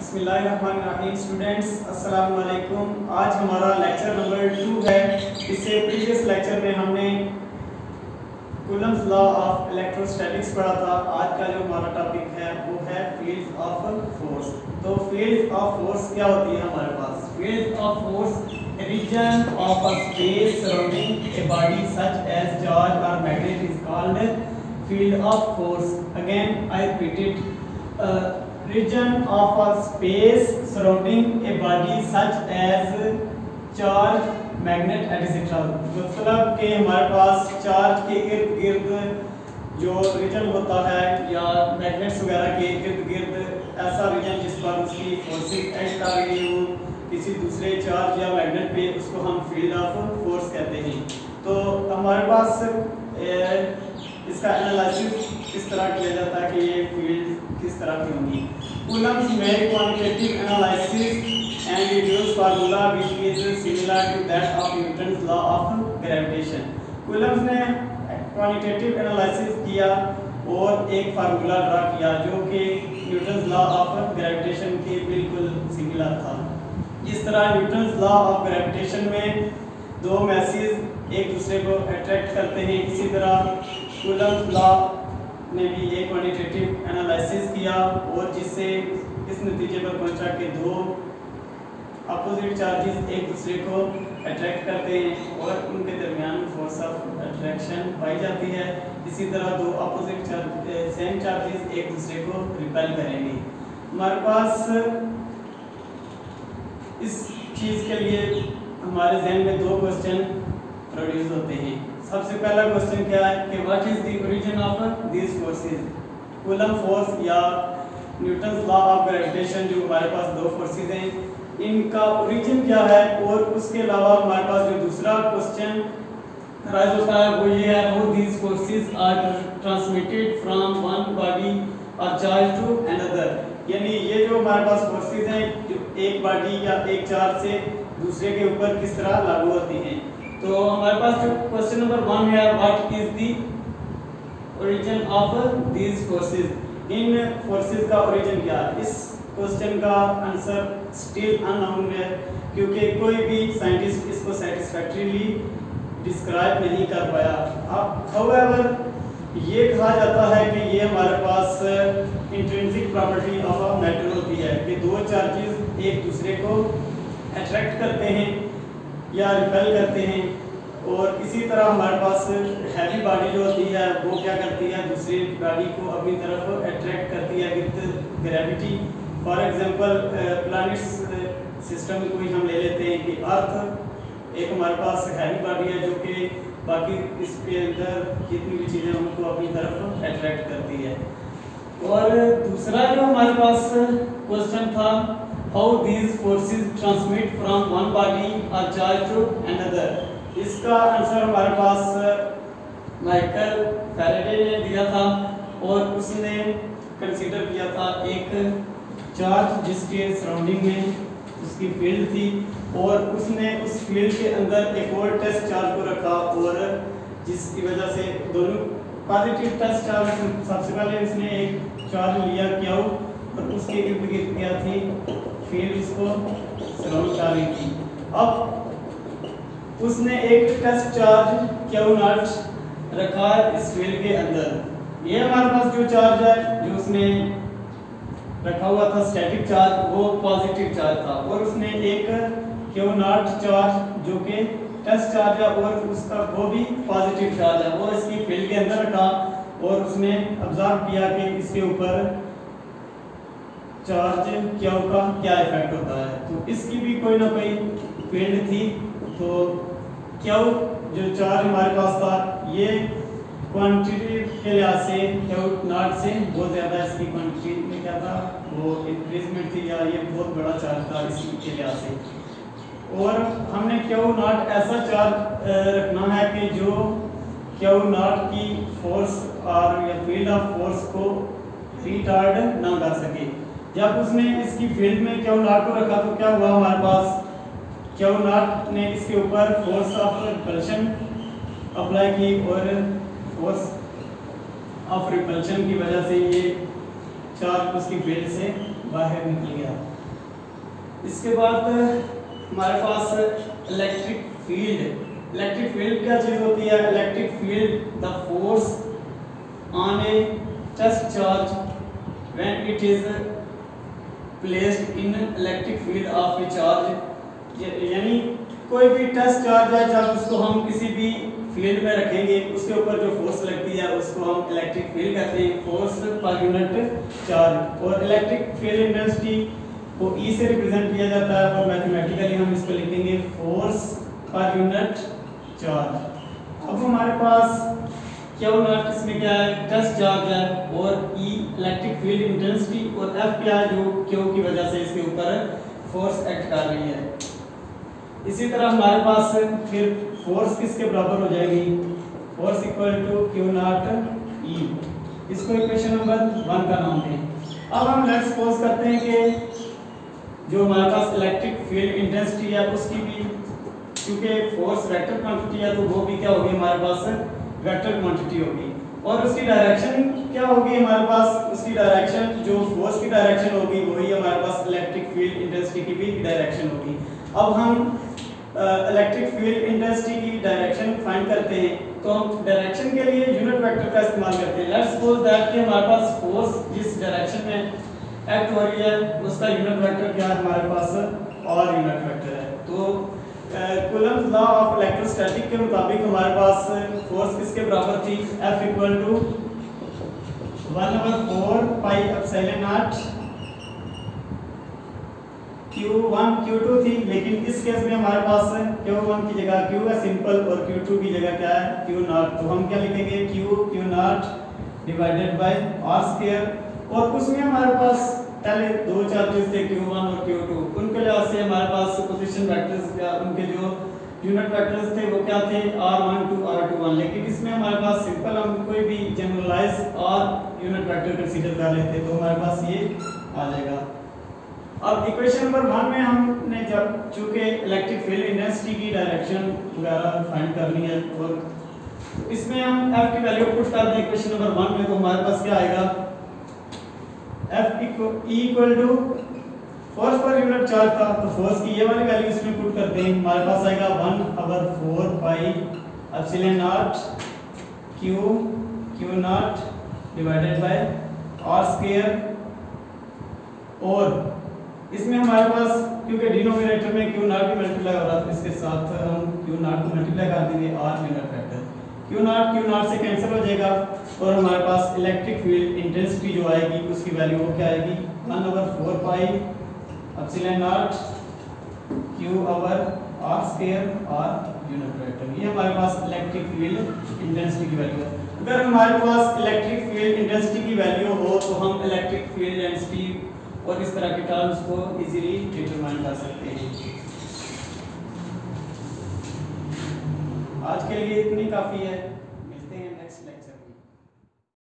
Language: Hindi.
बिस्मिल्लाहिर्रहमानिर्रहीम स्टूडेंट्स, अस्सलाम वालेकुम। आज हमारा लेक्चर नंबर 2 है। इससे प्रीवियस लेक्चर में हमने कूलम्स लॉ ऑफ इलेक्ट्रोस्टैटिक्स पढ़ा था। आज का जो हमारा टॉपिक है वो है फील्ड्स ऑफ फोर्स। तो फील्ड्स ऑफ फोर्स क्या होती है हमारे पास? Fields of force region of a space surrounding a body such as charge और magnet is called field of force. Again I repeat it, region of a space surrounding a body such as charge, magnet etc. मतलब कि हमारे पास चार्ज के इर्द गिर्द जो रीजन होता है या मैग्नेट्स वगैरह के इर्द गिर्द ऐसा रीजन जिस पर उसकी फोर्सेस एक्ट कर रही हो किसी दूसरे चार्ज या मैग्नेट पे, उसको हम फील्ड ऑफ फोर्स कहते हैं। तो हमारे पास इसका एनालिसिस किस तरह किया जाता है कि ये फील्ड किस तरह की होंगी। Coulomb's made quantitative analysis and use formula which is similar to that of Newton's law of gravitation. Coulomb's ने क्वांटिटेटिव एनालिसिस किया और एक फार्मूला ड्रा किया जो कि न्यूटन्स लॉ ऑफ ग्रेविटेशन के बिल्कुल सिमिलर था। जिस तरह न्यूटन्स लॉ ऑफ ग्रेविटेशन में दो मैसेज एक दूसरे को अट्रैक्ट करते हैं, इसी तरह कूलम्स लॉ ने भी एक क्वांटिटेटिव एनालिसिस किया और जिससे इस नतीजे पर पहुंचा कि दो अपोजिट चार्जेस एक दूसरे को अट्रैक्ट करते हैं और उनके दरमियान फोर्स ऑफ अट्रैक्शन पाई जाती है। इसी तरह दो अपोजिट सेम चार्जेस एक दूसरे को रिपेल करेंगे। हमारे पास इस चीज़ के लिए हमारे जहन में दो क्वेश्चन प्रोड्यूस होते हैं। सबसे पहला क्वेश्चन क्या है कि what is the origin of these forces. Coulomb force या न्यूटन्स लॉ ऑफ ग्रेविटेशन, जो हमारे पास दो फोर्सेस हैं, इनका ओरिजिन क्या है। और उसके अलावा हमारे पास जो दूसरा क्वेश्चन राइज होता है वो ये है, how these forces are transmitted from one body और चार्ज टू अनदर। यानी ये जो हमारे पास फोर्सेस हैं जो एक बॉडी या एक चार्ज से दूसरे के ऊपर किस तरह लागू होती हैं। तो हमारे पास जो क्वेश्चन नंबर 1 है, what is the origin of these forces. इन फोर्सेस का ओरिजिन क्या है? इस क्वेश्चन का आंसर स्टिल अननोन है क्योंकि कोई भी साइंटिस्ट इसको सेटिस्फैक्टरीली डिस्क्राइब नहीं कर पाया। अब हाउएवर ये कहा जाता है कि ये हमारे पास intrinsic property of a matter होती है कि दो चार्जेस एक दूसरे को अट्रैक्ट करते हैं या रिपेल करते हैं। और इसी तरह हमारे पास हैवी बॉडी जो होती है वो क्या करती है, दूसरी बॉडी को अपनी तरफ अट्रैक्ट करती है with gravity. For example planets system कोई हम ले लेते हैं कि अर्थ एक हमारे पास हैवी बॉडी है जो कि बाकी इसके अंदर जितनी भी चीज़ें उनको अपनी तरफ अट्रैक्ट करती है। और दूसरा जो हमारे पास क्वेश्चन था, how these forces transmit from one body और चार्ज टू अनदर। इसका आंसर हमारे पास माइकल फैराडे ने दिया था और उसने कंसीडर किया था एक चार्ज जिसके सराउंडिंग में उसकी फील्ड थी और उसने उस फील्ड के अंदर एक और टेस्ट चार्ज को रखा और जिसकी वजह से दोनों पॉजिटिव टेस्ट चार्ज, सबसे पहले उसने एक चार्ज लिया क्यू और उसके इर्द गिर्द क्या थी, फील्ड उसको सराउंड कर रही थी। अब उसने एक टेस्ट चार्ज क्यू नॉट रखा इस फील्ड के अंदर। ये हमारे पास जो चार्ज है जो उसने रखा हुआ था स्टैटिक चार्ज, वो पॉजिटिव चार्ज था और उसने एक क्यू नॉट चार्ज जो कि टेस्ट चार्ज है और उसका वो भी पॉजिटिव चार्ज है, वो इसकी फील्ड के अंदर रखा और उसने ऑब्जर्व किया कि इसके ऊपर चार्ज क्यू का क्या इफेक्ट होता है। तो इसकी भी कोई ना कोई फील्ड थी। तो क्यू जो चार्ज हमारे पास था ये क्वांटिटी के लिहाज से क्यू नॉट से बहुत ज़्यादा इसकी क्वांटिटी में क्या था, वो इंक्रीजमेंट थी या ये बहुत बड़ा चार्ज था इसी के लिहाज से। और हमने क्यू नॉट ऐसा चार्ज रखना है कि जो क्यू नॉट की फोर्स और या फील्ड ऑफ फोर्स को रिटार्ड ना कर सके। जब उसने इसकी फील्ड में क्यू नॉट को रखा तो क्या हुआ, हमारे पास क्यू नॉट ने इसके ऊपर फोर्स ऑफ रिपल्शन अप्लाई की और फोर्स ऑफ रिपल्शन की वजह से ये चार्ज उसकी फील्ड से बाहर निकल गया। इसके बाद हमारे पास इलेक्ट्रिक फील्ड। इलेक्ट्रिक फील्ड क्या चीज़ होती है? Electric field the force on a test charge when it is placed in electric field of a charge. यानी कोई भी टेस्ट चार्ज है, जब उसको हम किसी भी फील्ड में रखेंगे उसके ऊपर जो फोर्स लगती है उसको हम इलेक्ट्रिक फील्ड कहते हैं, फोर्स पर यूनिट चार्ज। और इलेक्ट्रिक फील्ड इंटेंसिटी को ई से रिप्रेजेंट किया जाता है और मैथमेटिकली हम इसको लिखेंगे फोर्स पर यूनिट चार्ज। अब हमारे पास क्यू नॉट इसमें क्या है? टेस्ट चार्ज है, और ई इलेक्ट्रिक फील्ड इंटेंसिटी, और एफ क्या है? जो क्यू की वजह से इसके ऊपर फोर्स एक्ट कर रही है। इसी तरह हमारे पास फिर फोर्स किसके बराबर हो जाएगी? Force equal to q naught E. इसको इक्वेशन नंबर 1 का नाम दें। अब हम लेट्स सपोज करते हैं कि जो हमारे पास इलेक्ट्रिक फील्ड इंटेंसिटी है उसकी भी, क्योंकि फोर्स वेक्टर क्वांटिटी है तो वो भी क्या होगी? हमारे पास वेक्टर क्वांटिटी होगी। और उसकी डायरेक्शन क्या होगी हमारे पास? उसकी डायरेक्शन, जो फोर्स की डायरेक्शन होगी वही हमारे पास इलेक्ट्रिक फील्ड इंटेंसिटी की भी डायरेक्शन होगी। अब हम इलेक्ट्रिक फील्ड इंटेंसिटी की डायरेक्शन फाइंड करते हैं, तो हम डायरेक्शन के लिए यूनिट वेक्टर का इस्तेमाल करते हैं। लेट्स सपोज दैट कि हमारे पास फोर्स जिस डायरेक्शन में एक्ट हो रही है उसका यूनिट वेक्टर क्या है? हमारे पास और यूनिट वेक्टर है। तो कूलम्स लॉ ऑफ इलेक्ट्रोस्टैटिक के मुताबिक हमारे पास फोर्स किसके बराबर थी? F equal to 1/4 pi epsilon naught Q1 Q2 थी, लेकिन इस केस में हमारे पास Q1 की जगह Q है सिंपल, और Q2 की जगह क्या है? Q naught. तो हम क्या लिखेंगे? Q naught divided by R square. और उसमें हमारे पास पहले दो चार्जेस थे Q1 और Q2, उनके लिहाज से हमारे पास पोजीशन वेक्टर्स या उनके जो यूनिट वेक्टर्स थे वो क्या थे? R12 R21। लेकिन इसमें हमारे पास सिंपल हम कोई भी generalize R unit vector consider कर लेते तो हमारे पास ये आ जाएगा। अब इक्वेशन नंबर 1 में हमने जब चूंकि इलेक्ट्रिक फील्ड इंटेंसिटी की डायरेक्शन वगैरह फाइंड करनी है और इसमें हम F की वैल्यू पुट कर दें इक्वेशन नंबर 1 में, तो हमारे पास क्या आएगा? F equal to force per unit charge था तो फोर्स की ये वाली वैल्यू इसमें पुट करते हैं, हमारे पास आएगा 1/4 pi epsilon naught Q naught divided by R square. और इसमें हमारे पास क्योंकि डिनोमिनेटर में Q नॉट भी मल्टीप्लाई हो रहा है तो इसके साथ हम Q नॉट को मल्टीप्लाई कर देंगे R unit vector. Q naught से कैंसिल हो जाएगा और हमारे पास इलेक्ट्रिक फील्ड इंटेंसिटी जो आएगी उसकी वैल्यू वो क्या आएगी? 1/4 pi epsilon naught Q/R square R unit vector. ये हमारे पास इलेक्ट्रिक फील्ड इंटेंसिटी की वैल्यू है। अगर हमारे पास इलेक्ट्रिक फील्ड इंटेंसिटी की वैल्यू हो तो हम इलेक्ट्रिक फील्ड डेंसिटी और इस तरह के टर्म्स को इजीली डिटरमाइन कर सकते हैं। आज के लिए इतनी काफ़ी है।